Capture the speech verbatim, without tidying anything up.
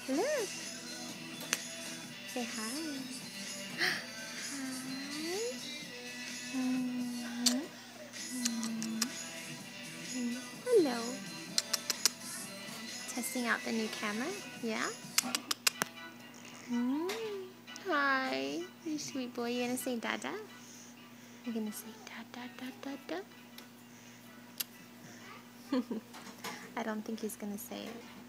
Look. Say hi. Hi. Mm-hmm. Mm-hmm. Hello. Testing out the new camera? Yeah? Mm. Hi. You sweet boy. You gonna say dada? You're gonna say da da da da da? I don't think he's gonna say it.